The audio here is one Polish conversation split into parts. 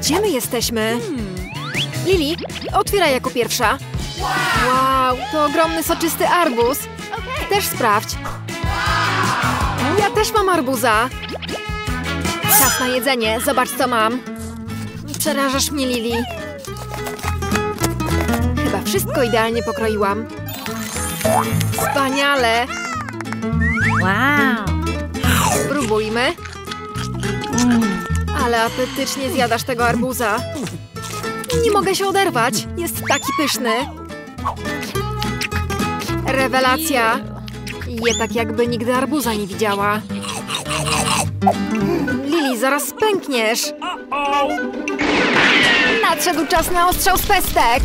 Gdzie my jesteśmy? Lili, otwieraj jako pierwsza. Wow, to ogromny, soczysty arbuz. Też sprawdź. Ja też mam arbuza. Czas na jedzenie, zobacz co mam. Przerażasz mnie, Lili. Chyba wszystko idealnie pokroiłam. Wspaniale. Wow. Spróbujmy. Ale apetycznie zjadasz tego arbuza. Nie mogę się oderwać. Jest taki pyszny. Rewelacja. Je tak, jakby nigdy arbuza nie widziała. Lili, zaraz pękniesz. Nadszedł czas na ostrzał z pestek.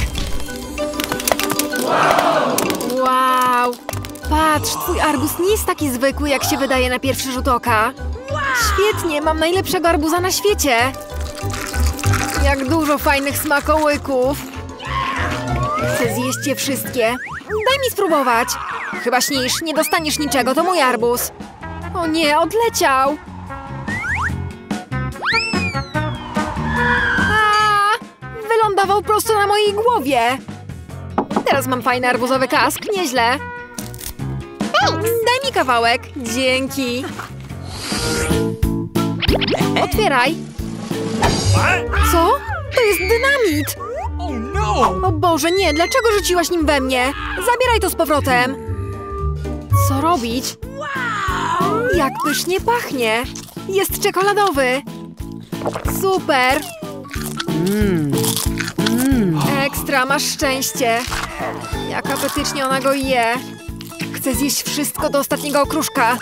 Wow. Patrz, twój arbuz nie jest taki zwykły, jak się wydaje na pierwszy rzut oka. Świetnie, mam najlepszego arbuza na świecie. Jak dużo fajnych smakołyków. Chcę zjeść je wszystkie. Daj mi spróbować. Chyba śnisz, nie dostaniesz niczego, to mój arbuz. O nie, odleciał. Wylądował prosto na mojej głowie. Teraz mam fajny arbuzowy kask, nieźle. Daj mi kawałek. Dzięki. Otwieraj. Co? To jest dynamit. O Boże, nie, dlaczego rzuciłaś nim we mnie? Zabieraj to z powrotem. Co robić? Jak pysznie pachnie. Jest czekoladowy. Super. Ekstra, masz szczęście. Jak apetycznie ona go je. Chcę zjeść wszystko do ostatniego okruszka.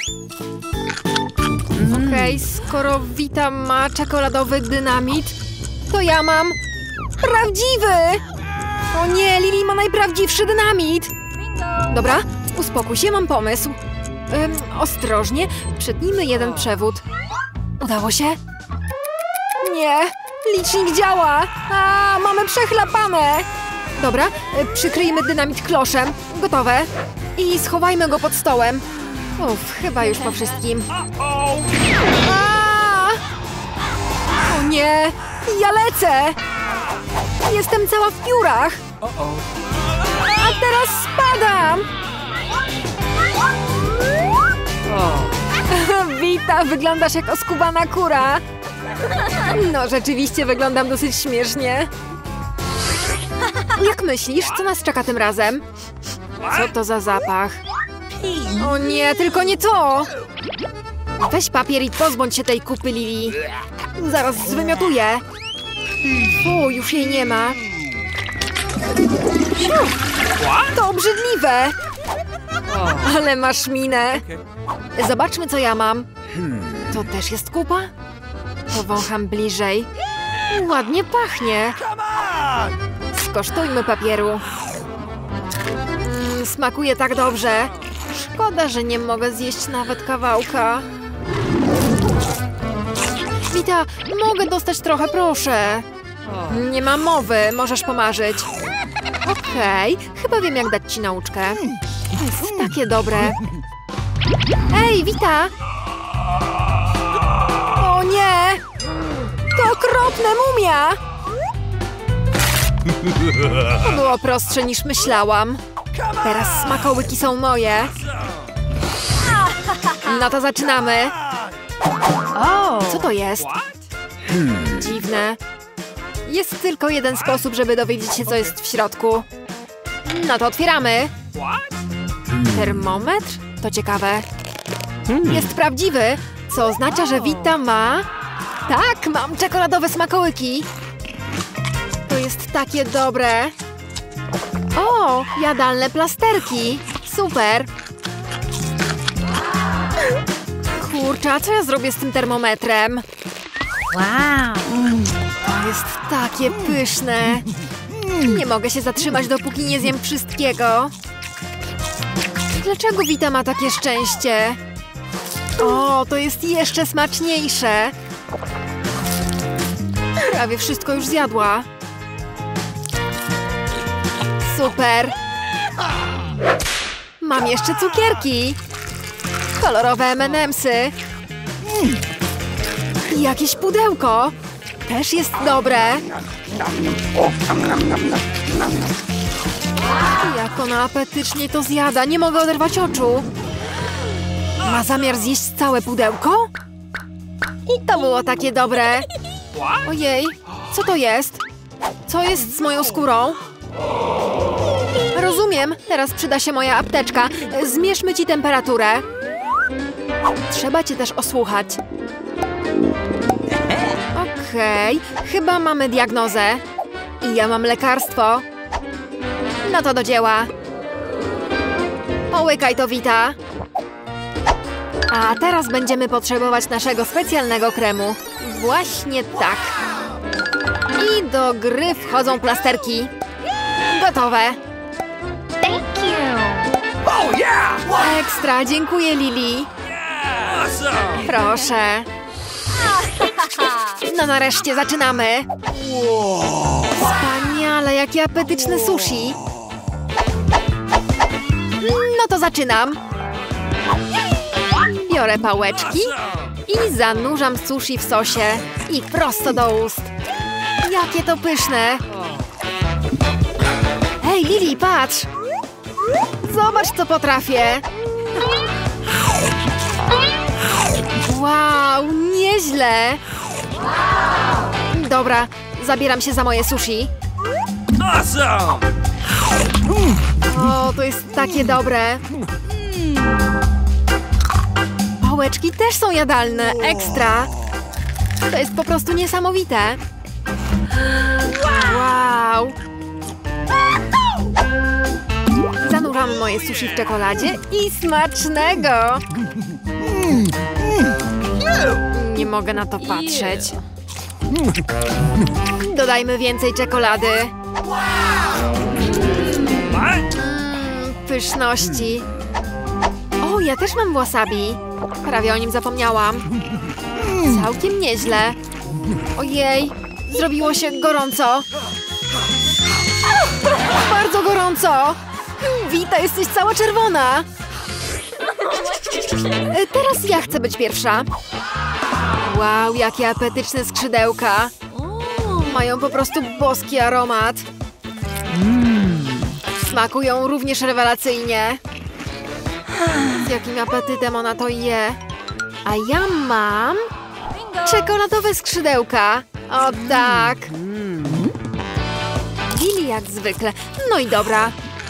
Okej, skoro Vita ma czekoladowy dynamit, to ja mam prawdziwy! O nie, Lili ma najprawdziwszy dynamit! Dobra, uspokój się, mam pomysł. Ostrożnie, przetnijmy jeden przewód. Udało się? Nie, licznik działa! A, mamy przechlapane! Dobra, przykryjmy dynamit kloszem. Gotowe. I schowajmy go pod stołem. Uff, chyba już po wszystkim. A! O nie! Ja lecę! Jestem cała w piórach! A teraz spadam! Wita, wyglądasz jak oskubana kura. No, rzeczywiście wyglądam dosyć śmiesznie. Jak myślisz, co nas czeka tym razem? Co to za zapach? O nie, tylko nie to! Weź papier i pozbądź się tej kupy, Lili. Zaraz zwymiotuję. O, już jej nie ma. To obrzydliwe! Ale masz minę. Zobaczmy, co ja mam. To też jest kupa? Powącham bliżej. Ładnie pachnie. Skosztujmy papieru. Smakuje tak dobrze. Szkoda, że nie mogę zjeść nawet kawałka. Wita, mogę dostać trochę, proszę. Nie ma mowy, możesz pomarzyć. Okej, chyba wiem, jak dać ci nauczkę. To jest takie dobre. Ej, Wita! O nie! To okropne, mumia! To było prostsze niż myślałam. Teraz smakołyki są moje. No to zaczynamy. Co to jest? Dziwne. Jest tylko jeden sposób, żeby dowiedzieć się, co jest w środku. No to otwieramy. Termometr? To ciekawe. Jest prawdziwy, co oznacza, że Vita ma... Tak, mam czekoladowe smakołyki. To jest takie dobre. O, jadalne plasterki. Super. Kurczę, a co ja zrobię z tym termometrem? Wow. To jest takie pyszne. Nie mogę się zatrzymać, dopóki nie zjem wszystkiego. Dlaczego Vita ma takie szczęście? O, to jest jeszcze smaczniejsze. Prawie wszystko już zjadła. Super. Mam jeszcze cukierki. Kolorowe M&M'sy. Jakieś pudełko. Też jest dobre. Jak ona apetycznie to zjada. Nie mogę oderwać oczu. Ma zamiar zjeść całe pudełko? I to było takie dobre. Ojej, co to jest? Co jest z moją skórą? Rozumiem, teraz przyda się moja apteczka. Zmierzmy ci temperaturę. Trzeba cię też osłuchać. Okej, chyba mamy diagnozę. I ja mam lekarstwo. No to do dzieła. Połykaj to, Vita. A teraz będziemy potrzebować naszego specjalnego kremu. Właśnie tak. I do gry wchodzą plasterki. Gotowe. Thank you. Oh yeah! Ekstra, dziękuję, Lili. Awesome! Proszę. No nareszcie zaczynamy. Wspaniale, jaki apetyczny sushi. No to zaczynam. Biorę pałeczki i zanurzam sushi w sosie. I prosto do ust. Jakie to pyszne. Hej, Lili, patrz. Zobacz, co potrafię. Wow, nieźle. Dobra, zabieram się za moje sushi. Awesome! O, to jest takie dobre. Pałeczki też są jadalne. Ekstra. To jest po prostu niesamowite. Wow. Zanurzam moje sushi w czekoladzie i smacznego. Nie mogę na to patrzeć. Dodajmy więcej czekolady. Pyszności. O, ja też mam wasabi. Prawie o nim zapomniałam. Całkiem nieźle. Ojej, zrobiło się gorąco. Bardzo gorąco. Vita, jesteś cała czerwona. Teraz ja chcę być pierwsza. Wow, jakie apetyczne skrzydełka. Mają po prostu boski aromat. Smakują również rewelacyjnie. Z jakim apetytem ona to je. A ja mam czekoladowe skrzydełka. O tak. Lili jak zwykle. No i dobra.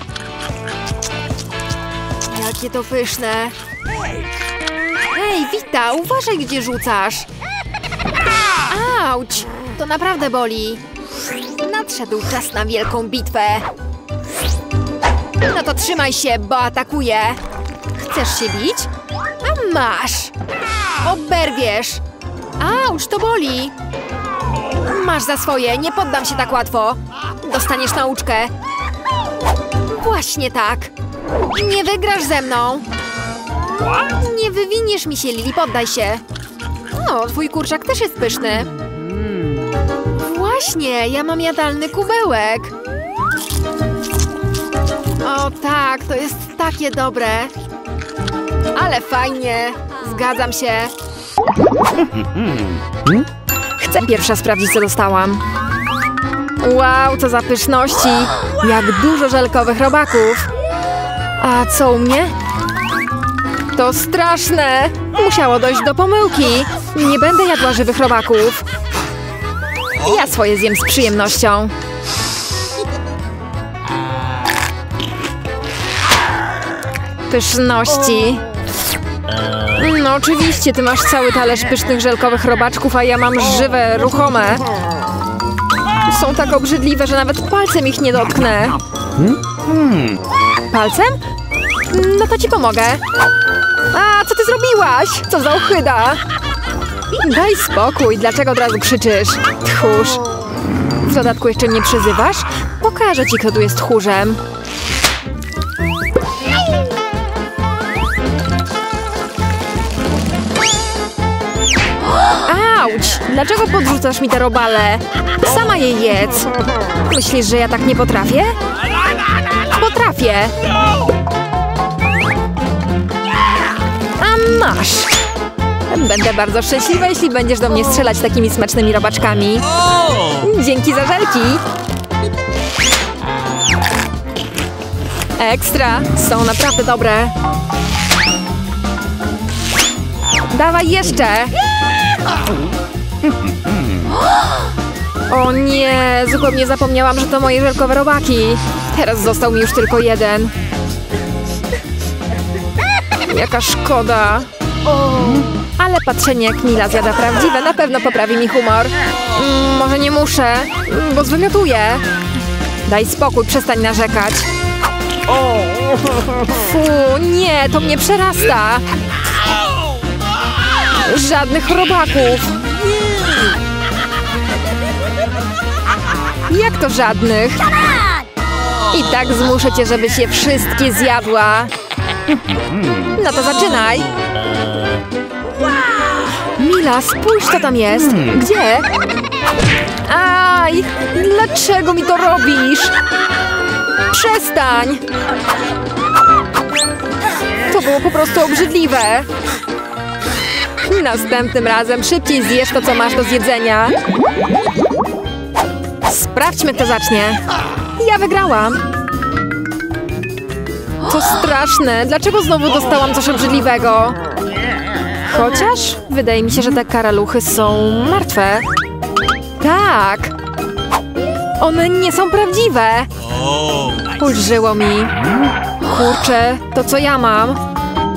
Jakie to pyszne. Hej, Vita, uważaj, gdzie rzucasz. Auć, to naprawdę boli. Nadszedł czas na wielką bitwę. No to trzymaj się, bo atakuję. Chcesz się bić? A masz. Oberwiesz. Auć, to boli. Masz za swoje, nie poddam się tak łatwo. Dostaniesz nauczkę. Właśnie tak. Nie wygrasz ze mną. Nie wywiniesz mi się, Lili, poddaj się. O, twój kurczak też jest pyszny. Właśnie, ja mam jadalny kubełek. O tak, to jest takie dobre. Ale fajnie, zgadzam się. Chcę pierwsza sprawdzić, co dostałam. Wow, co za pyszności. Jak dużo żelkowych robaków. A co u mnie? To straszne. Musiało dojść do pomyłki. Nie będę jadła żywych robaków. Ja swoje zjem z przyjemnością. Pyszności. No oczywiście, ty masz cały talerz pysznych żelkowych robaczków, a ja mam żywe, ruchome. Są tak obrzydliwe, że nawet palcem ich nie dotknę. Palcem? No to ci pomogę. A, co ty zrobiłaś? Co za ohyda? Daj spokój, dlaczego od razu krzyczysz? Tchórz. W dodatku jeszcze mnie przyzywasz? Pokażę ci, kto tu jest tchórzem. Auć! Dlaczego podrzucasz mi te robale? Sama je jedz. Myślisz, że ja tak nie potrafię? Potrafię. A masz. Będę bardzo szczęśliwa, jeśli będziesz do mnie strzelać takimi smacznymi robaczkami. Dzięki za żelki. Ekstra, są naprawdę dobre. Dawaj jeszcze. O nie, zupełnie zapomniałam, że to moje żelkowe robaki. Teraz został mi już tylko jeden. Jaka szkoda. Ale patrzenie, jak Mila zjada prawdziwe, na pewno poprawi mi humor. Może nie muszę, bo zwymiotuję. Daj spokój, przestań narzekać. Fu, nie, to mnie przerasta. Żadnych robaków. Jak to żadnych? I tak zmuszę cię, żebyś je wszystkie zjadła. No to zaczynaj. Mila, spójrz, co tam jest. Gdzie? Aj, dlaczego mi to robisz? Przestań. To było po prostu obrzydliwe. Następnym razem szybciej zjesz to, co masz do zjedzenia. Sprawdźmy, kto zacznie. Ja wygrałam. To straszne. Dlaczego znowu dostałam coś obrzydliwego? Chociaż wydaje mi się, że te karaluchy są martwe. Tak. One nie są prawdziwe. Ulżyło mi. Kurczę, to co ja mam?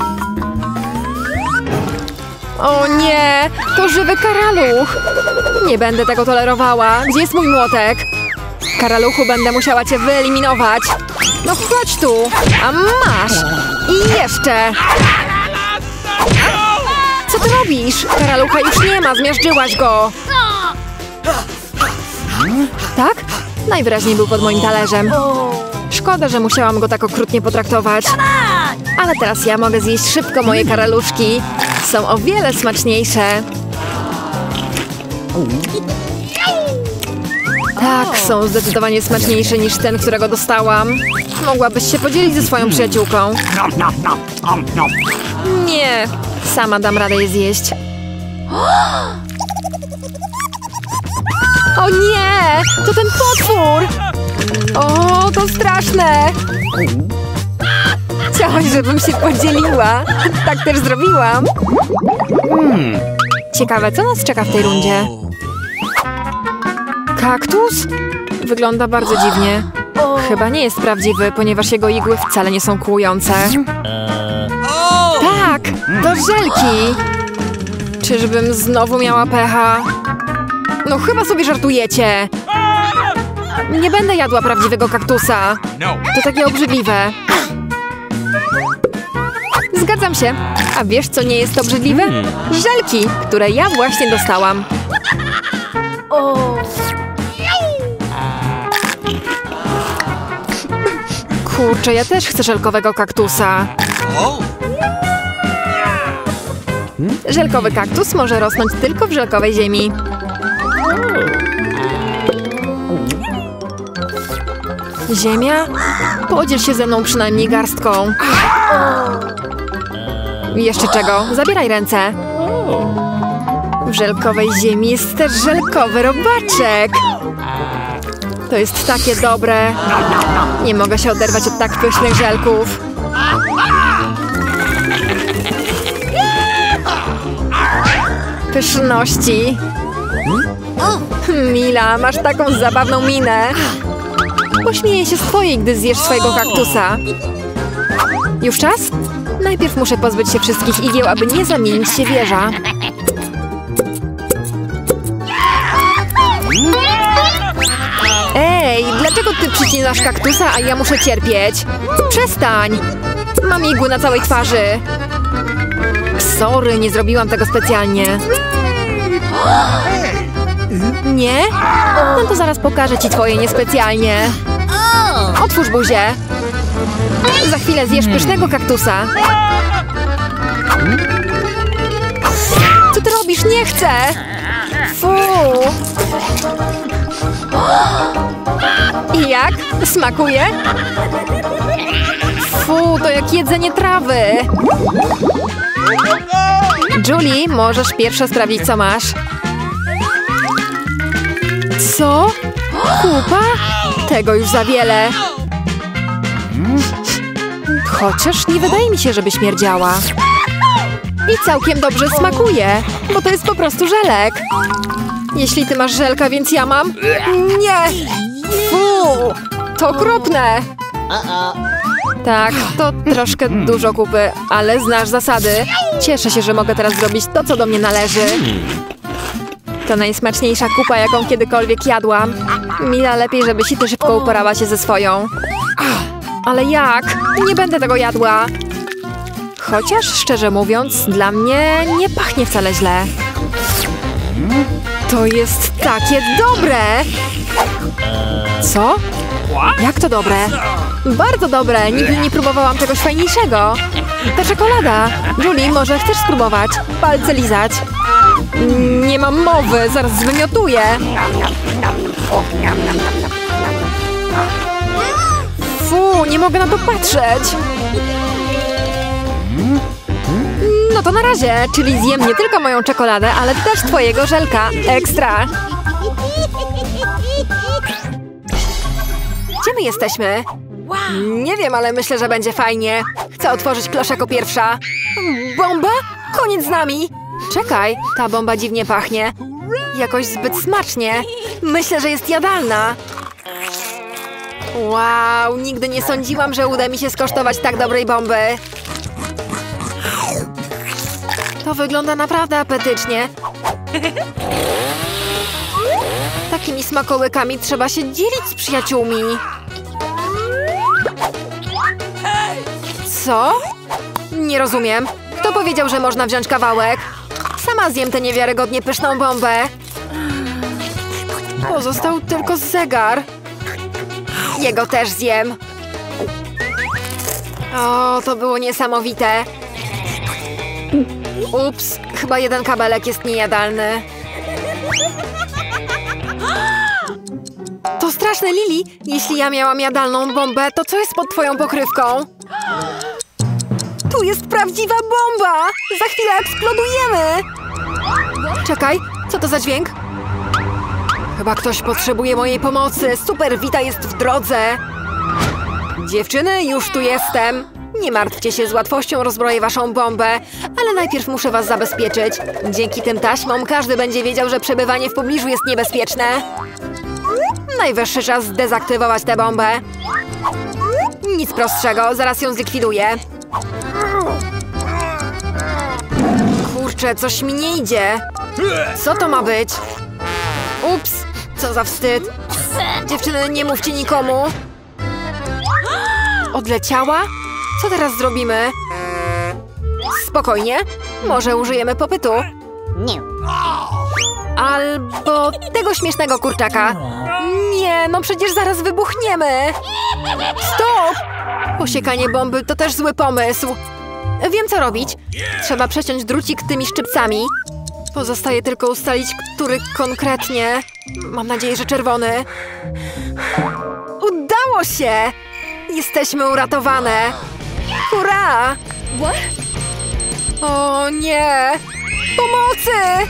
O nie, to żywy karaluch. Nie będę tego tolerowała. Gdzie jest mój młotek? Karaluchu, będę musiała cię wyeliminować. No chodź tu. A masz. I jeszcze. Co ty robisz? Karalucha już nie ma, zmiażdżyłaś go. Tak? Najwyraźniej był pod moim talerzem. Szkoda, że musiałam go tak okrutnie potraktować. Ale teraz ja mogę zjeść szybko moje karaluszki. Są o wiele smaczniejsze. Tak, są zdecydowanie smaczniejsze niż ten, którego dostałam. Mogłabyś się podzielić ze swoją przyjaciółką. Nie, sama dam radę je zjeść. O nie, to ten potwór! O, to straszne! Chciałaś, żebym się podzieliła. Tak też zrobiłam. Ciekawe, co nas czeka w tej rundzie? Kaktus? Wygląda bardzo dziwnie. Chyba nie jest prawdziwy, ponieważ jego igły wcale nie są kłujące. Tak, to żelki. Czyżbym znowu miała pecha? No chyba sobie żartujecie. Nie będę jadła prawdziwego kaktusa. To takie obrzydliwe. Zgadzam się. A wiesz, co nie jest obrzydliwe? Żelki, które ja właśnie dostałam. Kurczę, ja też chcę żelkowego kaktusa. Żelkowy kaktus może rosnąć tylko w żelkowej ziemi. Ziemia? Podziel się ze mną przynajmniej garstką. Jeszcze czego? Zabieraj ręce. W żelkowej ziemi jest też żelkowy robaczek. To jest takie dobre. Nie mogę się oderwać od tak pysznych żelków. Pyszności. Mila, masz taką zabawną minę. Pośmieję się z twojej, gdy zjesz swojego kaktusa. Już czas? Najpierw muszę pozbyć się wszystkich igieł, aby nie zamienić się wieża. Ej, dlaczego ty przycinasz kaktusa, a ja muszę cierpieć? Przestań! Mam igły na całej twarzy. Sorry, nie zrobiłam tego specjalnie. Nie? No to zaraz pokażę ci twoje niespecjalnie. Otwórz buzię. Za chwilę zjesz pysznego kaktusa. Co ty robisz? Nie chcę! Fu! I jak? Smakuje? Fu, to jak jedzenie trawy. Julie, możesz pierwsza sprawdzić, co masz. Co? Kupa? Tego już za wiele. Chociaż nie wydaje mi się, żeby śmierdziała. I całkiem dobrze smakuje, bo to jest po prostu żelek. Jeśli ty masz żelka, więc ja mam... Nie! Fu! To okropne! Tak, to troszkę dużo kupy, ale znasz zasady. Cieszę się, że mogę teraz zrobić to, co do mnie należy. To najsmaczniejsza kupa, jaką kiedykolwiek jadłam. Mila, lepiej, żebyś i ty szybko uporała się ze swoją. Ale jak? Nie będę tego jadła. Chociaż, szczerze mówiąc, dla mnie nie pachnie wcale źle. To jest takie dobre! Co? Jak to dobre? Bardzo dobre! Nigdy nie próbowałam czegoś fajniejszego. To czekolada. Julie, może chcesz spróbować? Palce lizać. Nie mam mowy, zaraz zwymiotuję. Fu, nie mogę na to patrzeć. No to na razie, czyli zjem nie tylko moją czekoladę, ale też twojego żelka. Ekstra! Gdzie my jesteśmy? Nie wiem, ale myślę, że będzie fajnie. Chcę otworzyć klosz jako pierwsza. Bomba? Koniec z nami! Czekaj, ta bomba dziwnie pachnie. Jakoś zbyt smacznie. Myślę, że jest jadalna. Wow, nigdy nie sądziłam, że uda mi się skosztować tak dobrej bomby. To wygląda naprawdę apetycznie. Takimi smakołykami trzeba się dzielić z przyjaciółmi. Co? Nie rozumiem. Kto powiedział, że można wziąć kawałek? Sama zjem tę niewiarygodnie pyszną bombę. Pozostał tylko zegar. Jego też zjem. O, to było niesamowite. Ups, chyba jeden kabelek jest niejadalny. To straszne, Lili. Jeśli ja miałam jadalną bombę, to co jest pod twoją pokrywką? Tu jest prawdziwa bomba! Za chwilę eksplodujemy! Czekaj, co to za dźwięk? Chyba ktoś potrzebuje mojej pomocy. Super Vita jest w drodze. Dziewczyny, już tu jestem. Nie martwcie się, z łatwością rozbroję waszą bombę, ale najpierw muszę was zabezpieczyć. Dzięki tym taśmom każdy będzie wiedział, że przebywanie w pobliżu jest niebezpieczne. Najwyższy czas zdezaktywować tę bombę. Nic prostszego, zaraz ją zlikwiduję. Kurczę, coś mi nie idzie. Co to ma być? Ups, co za wstyd. Dziewczyny, nie mówcie nikomu. Odleciała? Co teraz zrobimy? Spokojnie. Może użyjemy popytu. Albo tego śmiesznego kurczaka. Nie, no przecież zaraz wybuchniemy. Stop! Posiekanie bomby to też zły pomysł. Wiem, co robić. Trzeba przeciąć drucik tymi szczypcami. Pozostaje tylko ustalić, który konkretnie. Mam nadzieję, że czerwony. Udało się! Jesteśmy uratowane. Hurra! O nie! Pomocy!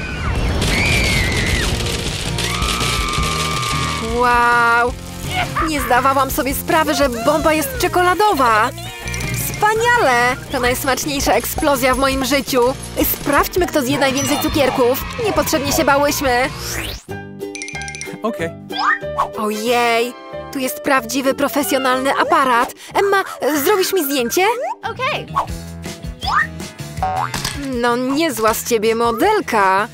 Wow! Nie zdawałam sobie sprawy, że bomba jest czekoladowa. Wspaniale! To najsmaczniejsza eksplozja w moim życiu. Sprawdźmy, kto zje najwięcej cukierków. Niepotrzebnie się bałyśmy. Okay. Ojej! Tu jest prawdziwy, profesjonalny aparat. Emma, zrobisz mi zdjęcie? Okay. No niezła z ciebie modelka.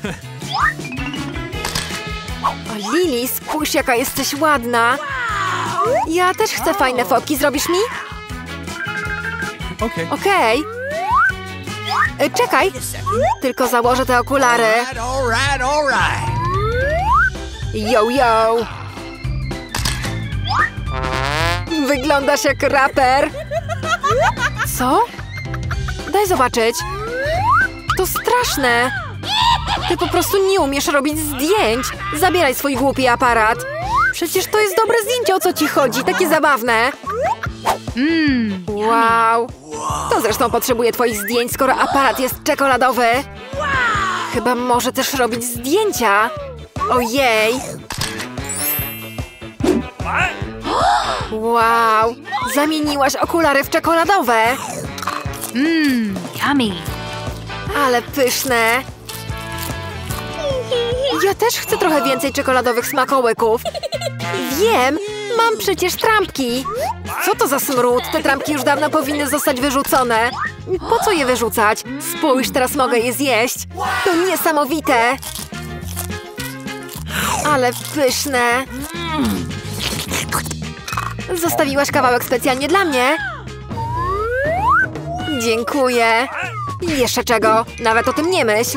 O, Lili, spójrz, jaka jesteś ładna. Ja też chcę fajne fotki. Zrobisz mi? Okay. Okej. Czekaj. Tylko założę te okulary. All right. Yo, yo. Wyglądasz jak raper. Co? Daj zobaczyć. To straszne. Ty po prostu nie umiesz robić zdjęć. Zabieraj swój głupi aparat. Przecież to jest dobre zdjęcie, o co ci chodzi. Takie zabawne. Wow. To zresztą potrzebuję twoich zdjęć, skoro aparat jest czekoladowy. Chyba może też robić zdjęcia. Ojej! Wow! Zamieniłaś okulary w czekoladowe! Yummy. Ale pyszne! Ja też chcę trochę więcej czekoladowych smakołyków. Wiem! Mam przecież trampki! Co to za smród? Te trampki już dawno powinny zostać wyrzucone. Po co je wyrzucać? Spójrz, teraz mogę je zjeść. To niesamowite! Ale pyszne! Zostawiłaś kawałek specjalnie dla mnie? Dziękuję! Jeszcze czego? Nawet o tym nie myśl!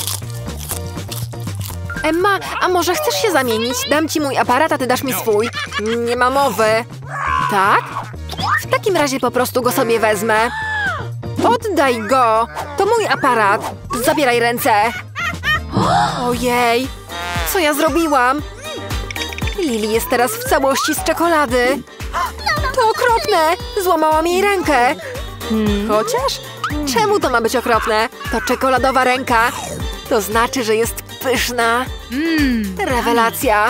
Emma, a może chcesz się zamienić? Dam ci mój aparat, a ty dasz mi swój. Nie ma mowy. Tak? W takim razie po prostu go sobie wezmę. Oddaj go! To mój aparat. Zabieraj ręce. Ojej! Co ja zrobiłam? Lili jest teraz w całości z czekolady. To okropne! Złamałam jej rękę. Chociaż? Czemu to ma być okropne? To czekoladowa ręka. To znaczy, że jest pyszna. Rewelacja.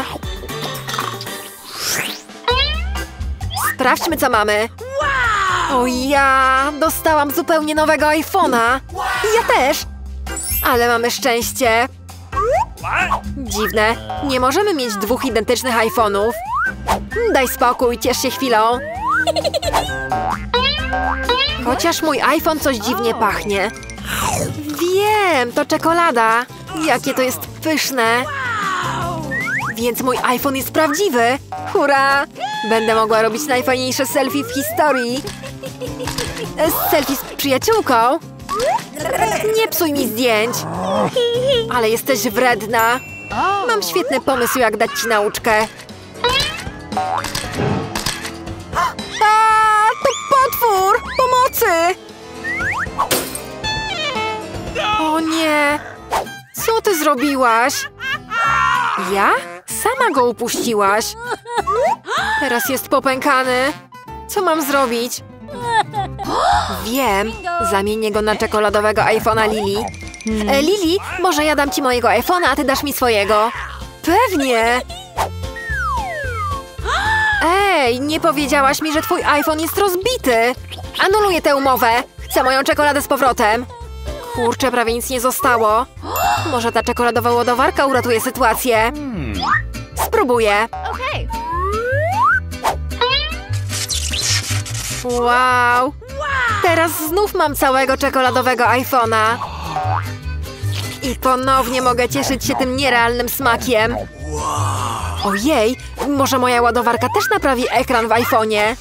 Sprawdźmy, co mamy. O ja! Dostałam zupełnie nowego iPhone'a. Ja też. Ale mamy szczęście. Dziwne. Nie możemy mieć dwóch identycznych iPhone'ów. Daj spokój, ciesz się chwilą. Chociaż mój iPhone coś dziwnie pachnie. Wiem, to czekolada. Jakie to jest pyszne. Więc mój iPhone jest prawdziwy. Hurra! Będę mogła robić najfajniejsze selfie w historii. Selfie z przyjaciółką. Nie psuj mi zdjęć. Ale jesteś wredna. Mam świetny pomysł, jak dać ci nauczkę. A, to potwór! Pomocy! O nie! Co ty zrobiłaś? Ja? Sama go upuściłaś. Teraz jest popękany. Co mam zrobić? Wiem. Zamienię go na czekoladowego iPhone'a Lili. Lili, może ja dam ci mojego iPhone'a, a ty dasz mi swojego. Pewnie. Ej, nie powiedziałaś mi, że twój iPhone jest rozbity. Anuluję tę umowę. Chcę moją czekoladę z powrotem. Kurczę, prawie nic nie zostało. Może ta czekoladowa ładowarka uratuje sytuację. Spróbuję. Okay. Wow. Teraz znów mam całego czekoladowego iPhone'a. I ponownie mogę cieszyć się tym nierealnym smakiem. Ojej, może moja ładowarka też naprawi ekran w iPhone'ie.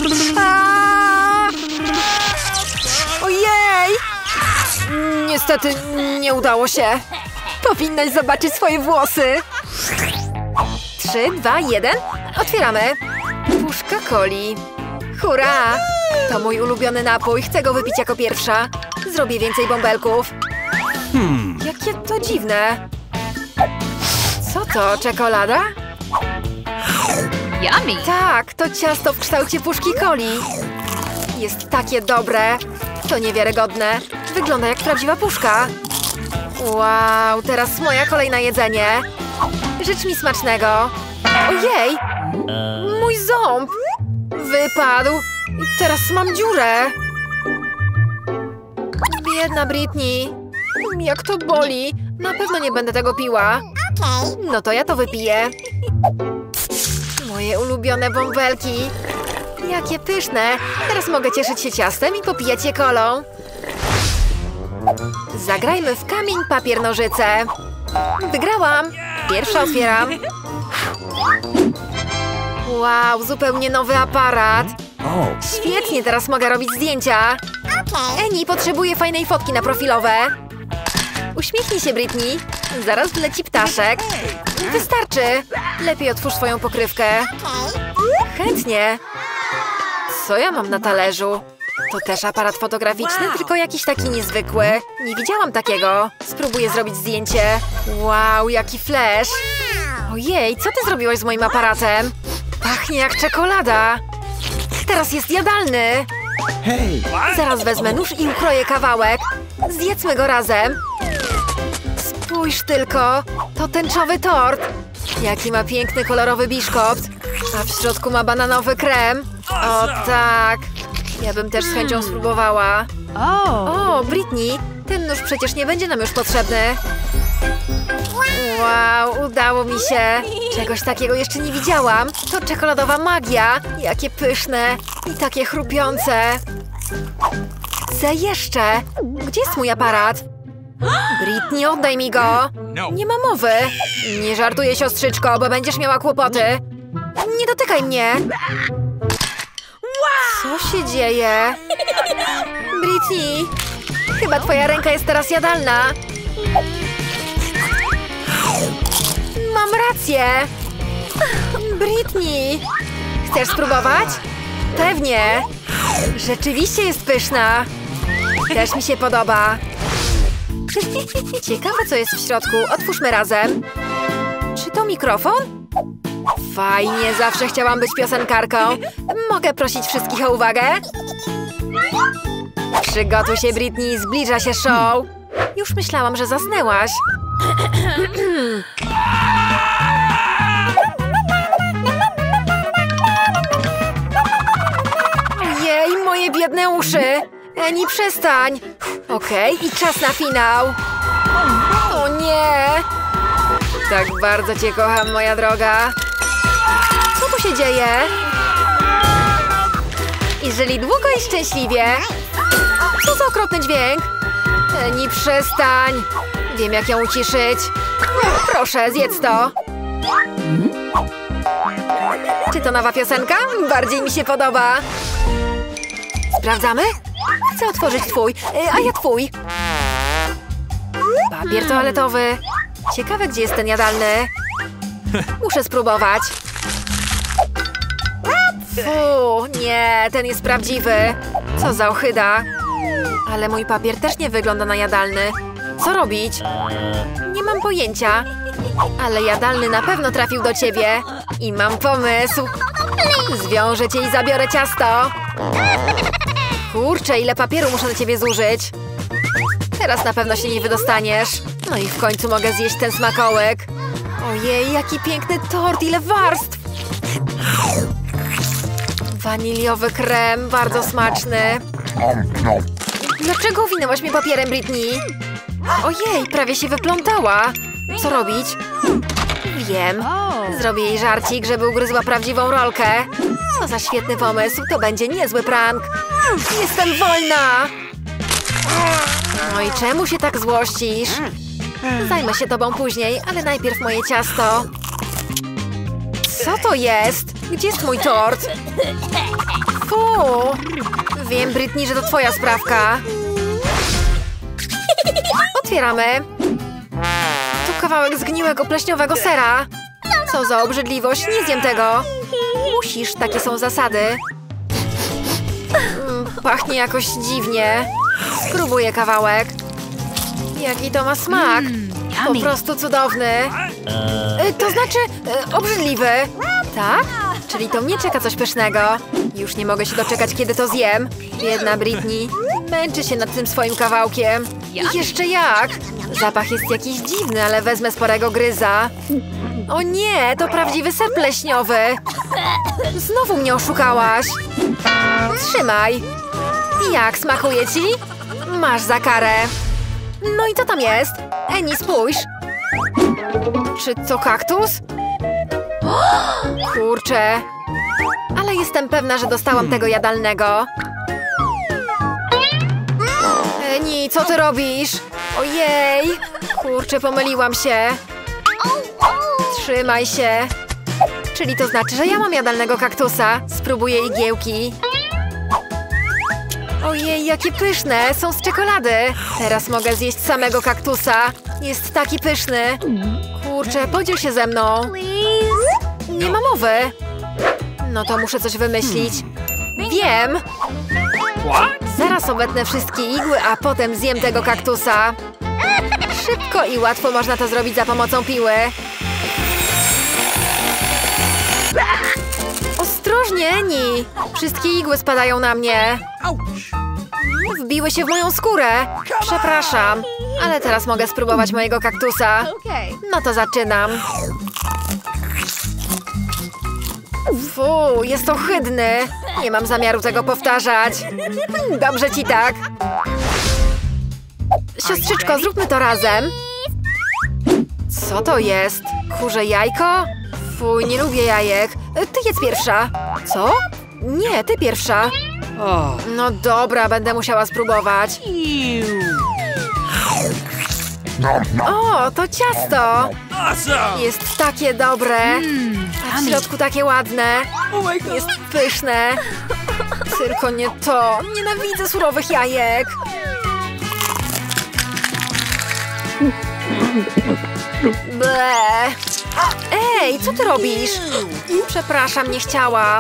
Ojej! Niestety nie udało się. Powinnaś zobaczyć swoje włosy. 3, 2, 1. Otwieramy. Puszka coli. Hurra! To mój ulubiony napój. Chcę go wypić jako pierwsza. Zrobię więcej bąbelków. Jakie to dziwne. Co to? Czekolada? Yummy. Tak, to ciasto w kształcie puszki coli. Jest takie dobre. To niewiarygodne. Wygląda jak prawdziwa puszka. Wow, teraz moja kolej na jedzenie. Życz mi smacznego. Ojej! Mój ząb! Wypadł. I teraz mam dziurę. Biedna Britney. Jak to boli. Na pewno nie będę tego piła. No to ja to wypiję. Moje ulubione bąbelki. Jakie pyszne. Teraz mogę cieszyć się ciastem i popijać je kolą. Zagrajmy w kamień, papier, nożyce. Wygrałam. Pierwsza otwieram. Wow, zupełnie nowy aparat. Świetnie, teraz mogę robić zdjęcia. Eni, potrzebuję fajnej fotki na profilowe. Uśmiechnij się, Britney. Zaraz wleci ptaszek. Wystarczy. Lepiej otwórz swoją pokrywkę. Chętnie. Co ja mam na talerzu? To też aparat fotograficzny, tylko jakiś taki niezwykły. Nie widziałam takiego. Spróbuję zrobić zdjęcie. Wow, jaki flash. Ojej, co ty zrobiłaś z moim aparatem? Pachnie jak czekolada. Teraz jest jadalny. Zaraz wezmę nóż i ukroję kawałek. Zjedzmy go razem. Spójrz tylko, to tęczowy tort. Jaki ma piękny, kolorowy biszkopt. A w środku ma bananowy krem. O tak, ja bym też z chęcią spróbowała. O, Britney, ten nóż przecież nie będzie nam już potrzebny. Wow, udało mi się. Czegoś takiego jeszcze nie widziałam. To czekoladowa magia. Jakie pyszne i takie chrupiące. Chcę jeszcze. Gdzie jest mój aparat? Britney, oddaj mi go. Nie ma mowy. Nie żartuję, siostrzyczko, bo będziesz miała kłopoty. Nie dotykaj mnie. Co się dzieje? Britney, chyba twoja ręka jest teraz jadalna. Mam rację. Britney, chcesz spróbować? Pewnie. Rzeczywiście jest pyszna. Też mi się podoba. Ciekawe, co jest w środku. Otwórzmy razem. Czy to mikrofon? Fajnie, zawsze chciałam być piosenkarką. Mogę prosić wszystkich o uwagę? Przygotuj się, Britney, zbliża się show. Już myślałam, że zasnęłaś. Jej, moje biedne uszy. Eni, przestań. Okej, i czas na finał. O nie. Tak bardzo cię kocham, moja droga. Co tu się dzieje? I żyli długo i szczęśliwie. Co za okropny dźwięk. Eni, przestań. Wiem, jak ją uciszyć. Proszę, zjedz to. Czy to nowa piosenka? Bardziej mi się podoba. Sprawdzamy? Chcę otworzyć twój, a ja twój. Papier toaletowy. Ciekawe, gdzie jest ten jadalny. Muszę spróbować. Fu, nie, ten jest prawdziwy. Co za ohyda. Ale mój papier też nie wygląda na jadalny. Co robić? Nie mam pojęcia. Ale jadalny na pewno trafił do ciebie. I mam pomysł. Zwiążę cię i zabiorę ciasto. Kurczę, ile papieru muszę na ciebie zużyć. Teraz na pewno się nie wydostaniesz. No i w końcu mogę zjeść ten smakołyk. Ojej, jaki piękny tort, ile warstw. Waniliowy krem, bardzo smaczny. Dlaczego owinęłaś mnie papierem, Britney? Ojej, prawie się wyplątała. Co robić? Wiem. Zrobię jej żarcik, żeby ugryzła prawdziwą rolkę. Co za świetny pomysł, to będzie niezły prank. Jestem wolna! No i czemu się tak złościsz? Zajmę się tobą później, ale najpierw moje ciasto. Co to jest? Gdzie jest mój tort? Fu! Wiem, Britney, że to twoja sprawka. Otwieramy. To kawałek zgniłego pleśniowego sera. Co za obrzydliwość, nie zjem tego. Musisz, takie są zasady. Pachnie jakoś dziwnie. Spróbuję kawałek. Jaki to ma smak. Po prostu cudowny. To znaczy, obrzydliwy. Tak? Czyli to mnie czeka coś pysznego. Już nie mogę się doczekać, kiedy to zjem. Biedna Britney. Męczy się nad tym swoim kawałkiem. I jeszcze jak. Zapach jest jakiś dziwny, ale wezmę sporego gryza. O nie, to prawdziwy ser pleśniowy. Znowu mnie oszukałaś. Trzymaj. Jak, smakuje ci? Masz za karę. No i co tam jest? Eni, spójrz. Czy to kaktus? Kurczę. Ale jestem pewna, że dostałam tego jadalnego. Eni, co ty robisz? Ojej. Kurczę, pomyliłam się. Trzymaj się. Czyli to znaczy, że ja mam jadalnego kaktusa. Spróbuję igiełki. Ojej, jakie pyszne! Są z czekolady! Teraz mogę zjeść samego kaktusa. Jest taki pyszny. Kurczę, podziel się ze mną. Nie ma mowy. No to muszę coś wymyślić. Wiem! Zaraz obetnę wszystkie igły, a potem zjem tego kaktusa. Szybko i łatwo można to zrobić za pomocą piły. Ostrożnie, Eni! Wszystkie igły spadają na mnie. Wbiły się w moją skórę. Przepraszam, ale teraz mogę spróbować mojego kaktusa. No to zaczynam. Fu, jest ohydny. Nie mam zamiaru tego powtarzać. Dobrze ci tak. Siostrzyczko, zróbmy to razem. Co to jest? Kurze jajko? Fuj, nie lubię jajek. Ty jedz pierwsza. Co? Nie, ty pierwsza. No dobra, będę musiała spróbować. O, to ciasto. Jest takie dobre. A w środku takie ładne. Jest pyszne. Tylko nie to. Nienawidzę surowych jajek. Ble. Ej, co ty robisz? Przepraszam, nie chciałam.